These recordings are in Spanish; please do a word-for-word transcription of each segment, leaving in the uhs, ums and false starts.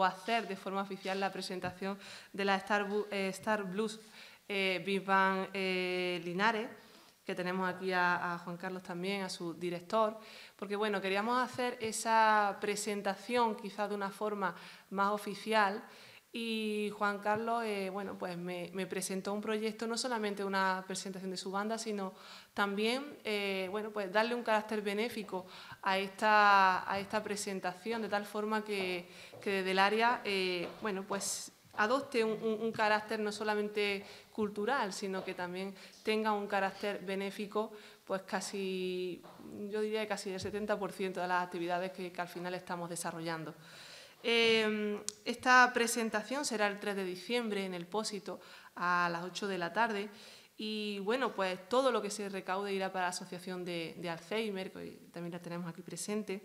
a hacer de forma oficial la presentación de la Star, eh, Star Blues eh, Big Band eh, Linares, que tenemos aquí a, a Juan Carlos también, a su director, porque bueno, queríamos hacer esa presentación quizás de una forma más oficial. Y Juan Carlos, eh, bueno, pues me, me presentó un proyecto, no solamente una presentación de su banda, sino también, eh, bueno, pues darle un carácter benéfico a esta, a esta presentación, de tal forma que, que desde el área, eh, bueno, pues adopte un, un, un carácter no solamente cultural, sino que también tenga un carácter benéfico, pues casi, yo diría casi el setenta por ciento de las actividades que, que al final estamos desarrollando. Eh, esta presentación será el tres de diciembre en el Pósito a las ocho de la tarde y bueno, pues todo lo que se recaude irá para la Asociación de, de Alzheimer, que también la tenemos aquí presente.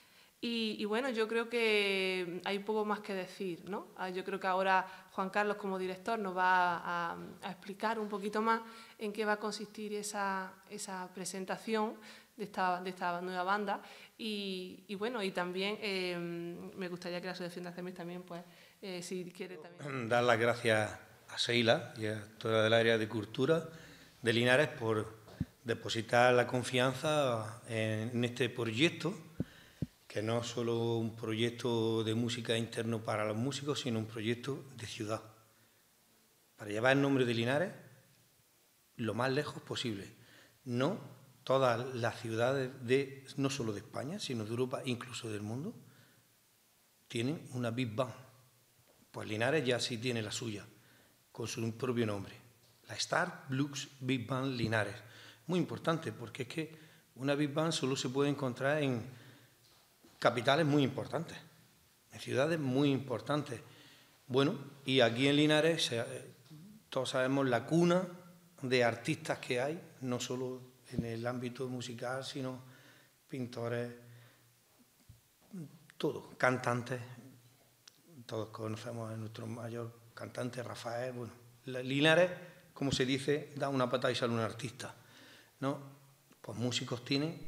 Y, y bueno, yo creo que hay poco más que decir, ¿no? Yo creo que ahora Juan Carlos como director nos va a, a explicar un poquito más en qué va a consistir esa, esa presentación de esta, de esta nueva banda y, y bueno, y también eh, me gustaría que la Asociación de Alzheimer también, pues, eh, si quiere también... Dar las gracias a Seila y a toda el área de cultura de Linares por depositar la confianza en este proyecto, que no es solo un proyecto de música interno para los músicos, sino un proyecto de ciudad, para llevar el nombre de Linares lo más lejos posible. No todas las ciudades, de, no solo de España, sino de Europa, incluso del mundo, tienen una Big Band. Pues Linares ya sí tiene la suya, con su propio nombre, la Star Blues Big Band Linares. Muy importante, porque es que una Big Band solo se puede encontrar en capitales muy importantes, en ciudades muy importantes. Bueno, y aquí en Linares todos sabemos la cuna de artistas que hay, no solo en el ámbito musical, sino pintores, todo, cantantes. Todos conocemos a nuestro mayor cantante, Rafael. Bueno, Linares, como se dice, da una patada y sale un artista, ¿no? Pues músicos tienen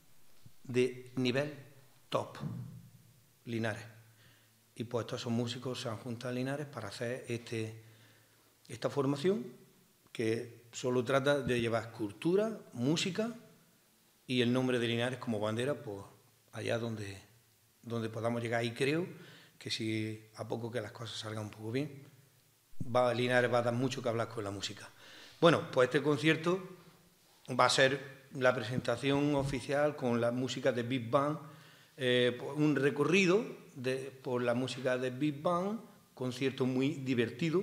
de nivel top, Linares. Y pues todos esos músicos se han juntado a Linares para hacer este, esta formación que solo trata de llevar cultura, música y el nombre de Linares como bandera, pues allá donde, donde podamos llegar. Y creo que si a poco que las cosas salgan un poco bien, va, Linares va a dar mucho que hablar con la música. Bueno, pues este concierto va a ser la presentación oficial con la música de Big Band, eh, un recorrido de, por la música de Big Band, concierto muy divertido,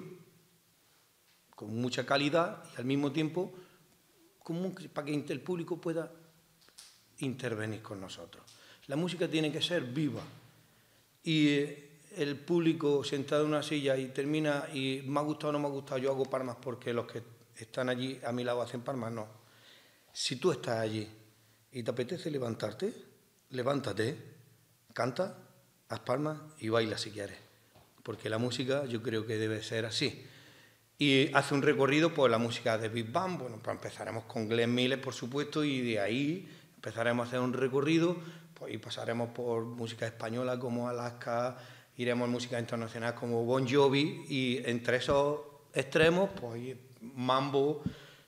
con mucha calidad y al mismo tiempo como para que el público pueda intervenir con nosotros. La música tiene que ser viva y eh, el público sentado en una silla y termina y me ha gustado o no me ha gustado, yo hago palmas porque los que están allí a mi lado hacen palmas, no. Si tú estás allí y te apetece levantarte, levántate, canta, haz palmas y baila si quieres, porque la música yo creo que debe ser así. Y hace un recorrido por la música de Big Band. Bueno, pues empezaremos con Glenn Miller, por supuesto, y de ahí empezaremos a hacer un recorrido pues, y pasaremos por música española como Alaska, iremos a música internacional como Bon Jovi, y entre esos extremos, pues mambo,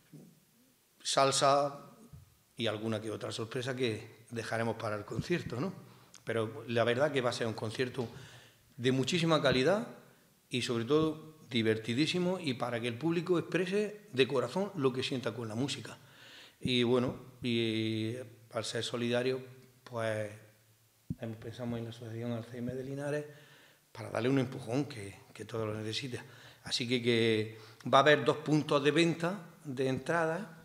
salsa y alguna que otra sorpresa que dejaremos para el concierto, ¿no? Pero la verdad que va a ser un concierto de muchísima calidad y sobre todo divertidísimo y para que el público exprese de corazón lo que sienta con la música. Y bueno, y al ser solidario, pues pensamos en la Asociación Alzheimer de Linares para darle un empujón que, que todo lo necesita. Así que, que va a haber dos puntos de venta de entrada.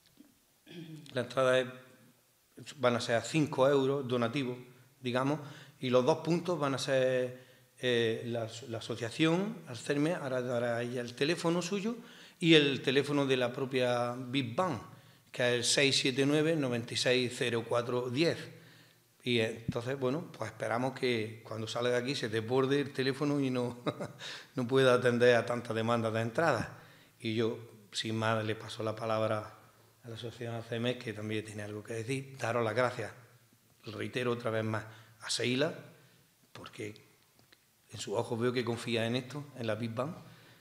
La entrada es, van a ser cinco euros donativos, digamos, y los dos puntos van a ser eh, la, la asociación Alzheimer, ahora dará ella el teléfono suyo y el teléfono de la propia Big Band, que es el seis siete nueve, nueve seis cero cuatro uno cero. Y entonces, bueno, pues esperamos que cuando salga de aquí se desborde el teléfono y no, no pueda atender a tanta demanda de entradas. Y yo, sin más, le paso la palabra a la Asociación Alzheimer, que también tiene algo que decir. Daros las gracias, reitero otra vez más, a Seila, porque en sus ojos veo que confía en esto, en la Big Band,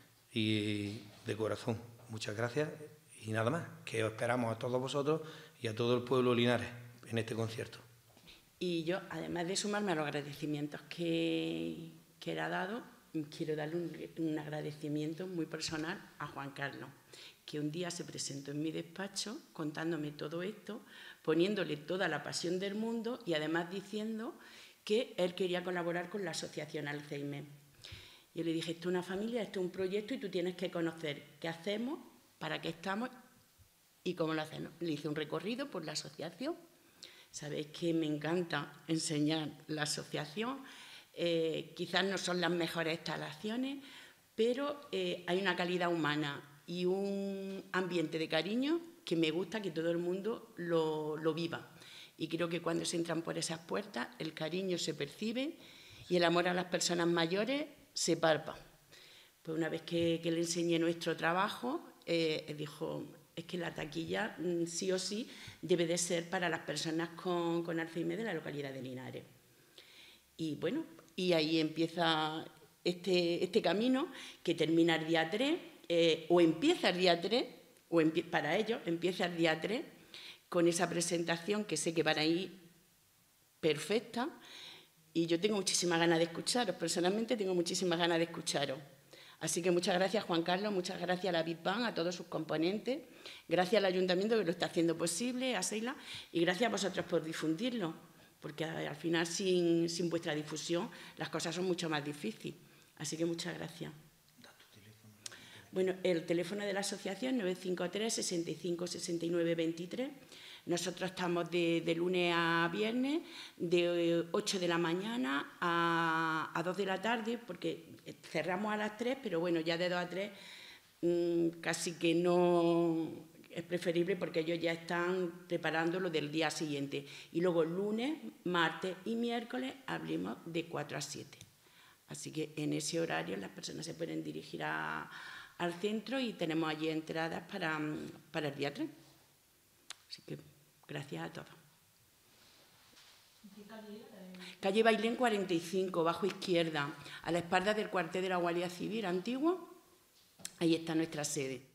y de corazón, muchas gracias. Y nada más, que os esperamos a todos vosotros y a todo el pueblo Linares en este concierto. Y yo, además de sumarme a los agradecimientos que, que él ha dado, quiero darle un, un agradecimiento muy personal a Juan Carlos, que un día se presentó en mi despacho contándome todo esto, poniéndole toda la pasión del mundo y además diciendo que él quería colaborar con la Asociación Alzheimer. Yo le dije, esto es una familia, esto es un proyecto y tú tienes que conocer qué hacemos, para qué estamos y cómo lo hacemos. Le hice un recorrido por la asociación. Sabéis que me encanta enseñar la asociación. Eh, quizás no son las mejores instalaciones, pero eh, hay una calidad humana y un ambiente de cariño que me gusta que todo el mundo lo, lo viva. Y creo que cuando se entran por esas puertas, el cariño se percibe y el amor a las personas mayores se palpa. Pues una vez que, que le enseñé nuestro trabajo, eh, dijo, es que la taquilla sí o sí debe de ser para las personas con, con Alzheimer de la localidad de Linares. Y bueno, y ahí empieza este, este camino que termina el día tres, eh, o empieza el día tres, o para ellos empieza el día tres, con esa presentación que sé que van a ir perfecta, y yo tengo muchísimas ganas de escucharos, personalmente tengo muchísimas ganas de escucharos. Así que muchas gracias, Juan Carlos, muchas gracias a la Big Band, a todos sus componentes, gracias al Ayuntamiento que lo está haciendo posible, a Seila, y gracias a vosotros por difundirlo, porque al final sin, sin vuestra difusión las cosas son mucho más difíciles. Así que muchas gracias. Bueno, el teléfono de la asociación nueve cinco tres, sesenta y cinco, sesenta y nueve, veintitrés. Nosotros estamos de, de lunes a viernes, de ocho de la mañana a, a dos de la tarde, porque cerramos a las tres, pero bueno, ya de dos a tres mmm, casi que no es preferible porque ellos ya están preparando lo del día siguiente. Y luego lunes, martes y miércoles abrimos de cuatro a siete. Así que en ese horario las personas se pueden dirigir a, al centro y tenemos allí entradas para, para el día tres. Así que gracias a todos. Calle Bailén cuarenta y cinco, bajo izquierda, a la espalda del cuartel de la Guardia Civil antiguo. Ahí está nuestra sede.